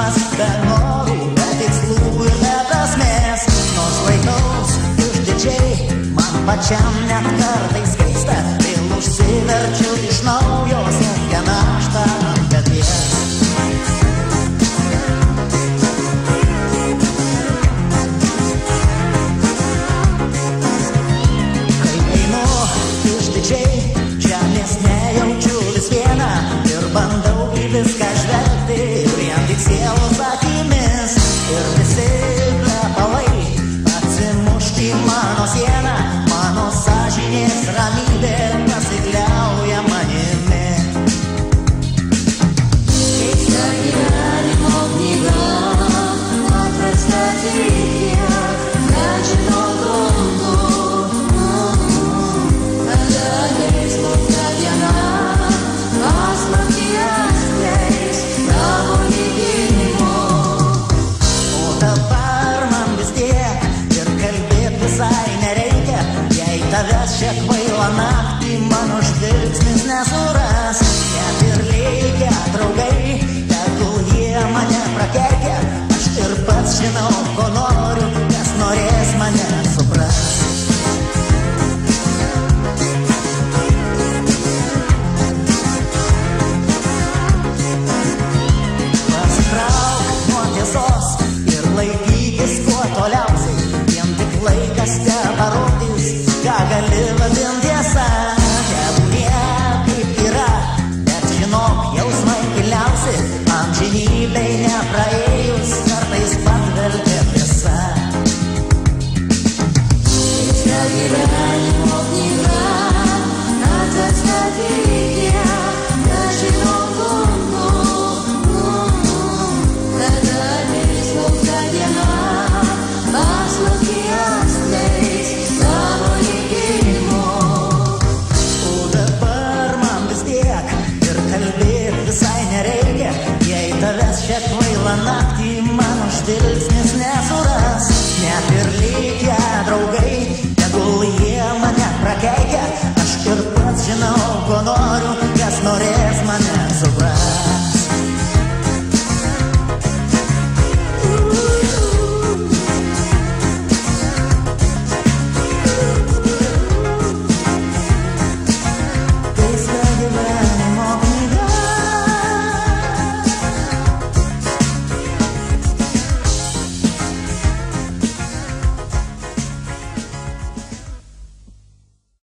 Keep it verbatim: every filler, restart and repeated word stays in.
vienas, be norų, be tikslų ir be prasmės. Nors laikaus išdidžiai, man pačiam net kartais keista, vėl užsiverčiu iš naujo sunkią naštą ant peties. Viską žvelgti vien tik sielos akimis ir visi plepalai atsimušti mano sieną, mano sąžinės ramybė pasikliauja manimi. Keista gyvenimo knyga, atversta tiek, nežinau gruntų, kada ateis kokia diena, paslapties tavęs šią kvailą naktį mano žvilgsnis nesuranda.